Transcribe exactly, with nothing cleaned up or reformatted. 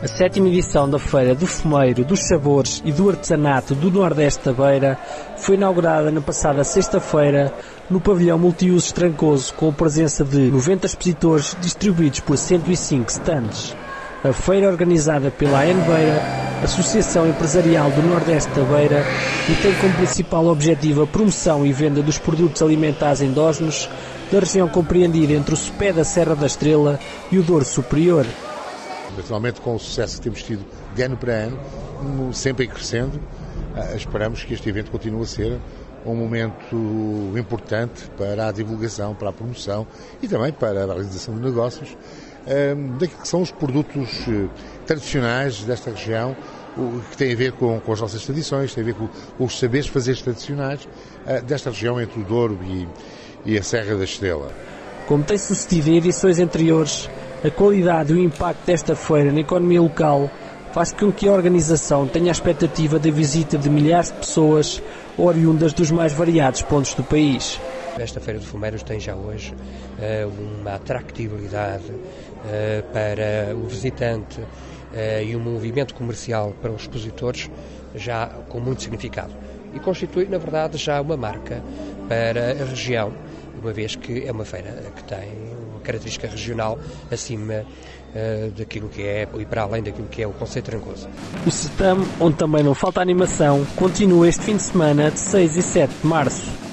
A sétima edição da Feira do Fumeiro, dos Sabores e do Artesanato do Nordeste da Beira foi inaugurada na passada sexta-feira no pavilhão multiusos Trancoso, com a presença de noventa expositores distribuídos por cento e cinco stands. A feira, organizada pela A N Beira, Associação Empresarial do Nordeste da Beira, e tem como principal objetivo a promoção e venda dos produtos alimentares endógenos da região compreendida entre o sopé da Serra da Estrela e o Douro Superior. Naturalmente, com o sucesso que temos tido de ano para ano, sempre em crescendo, esperamos que este evento continue a ser um momento importante para a divulgação, para a promoção e também para a realização de negócios daquilo que são os produtos tradicionais desta região, que tem a ver com, com as nossas tradições, tem a ver com, com os saberes fazeres tradicionais desta região entre o Douro e, e a Serra da Estrela. Como tem sucedido em edições anteriores, a qualidade e o impacto desta feira na economia local faz com que a organização tenha a expectativa da visita de milhares de pessoas oriundas dos mais variados pontos do país. Esta Feira de Fumeiros tem já hoje uh, uma atractibilidade uh, para o visitante uh, e um movimento comercial para os expositores já com muito significado. E constitui, na verdade, já uma marca para a região, uma vez que é uma feira que tem característica regional acima uh, daquilo que é e para além daquilo que é o conceito Trancoso. O CETAM, onde também não falta animação, continua este fim de semana de seis e sete de março.